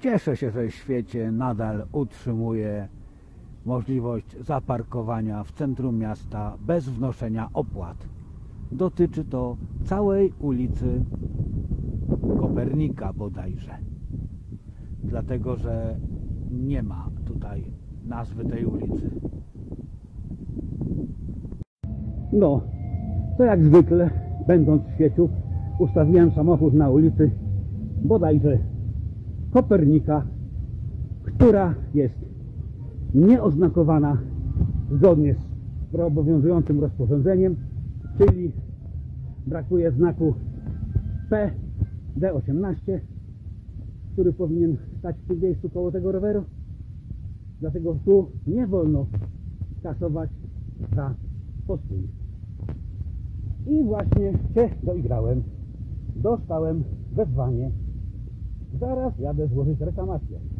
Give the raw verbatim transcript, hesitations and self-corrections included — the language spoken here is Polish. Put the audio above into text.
Cieszę się, że w świecie nadal utrzymuje możliwość zaparkowania w centrum miasta bez wnoszenia opłat. Dotyczy to całej ulicy Kopernika bodajże. Dlatego, że nie ma tutaj nazwy tej ulicy. No, to jak zwykle, będąc w świeciu, ustawiłem samochód na ulicy bodajże Kopernika, która jest nieoznakowana zgodnie z obowiązującym rozporządzeniem, czyli brakuje znaku P D osiemnaście, który powinien stać w tym miejscu koło tego roweru. Dlatego tu nie wolno kasować za postój. I właśnie się doigrałem. Dostałem wezwanie. Zaraz jadę złożyć reklamację.